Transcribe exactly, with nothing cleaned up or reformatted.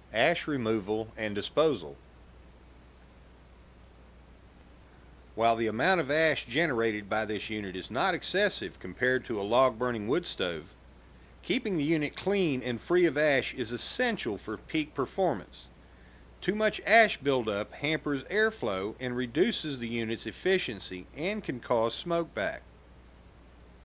Ash removal and disposal. While the amount of ash generated by this unit is not excessive compared to a log-burning wood stove, keeping the unit clean and free of ash is essential for peak performance. Too much ash buildup hampers airflow and reduces the unit's efficiency and can cause smoke back.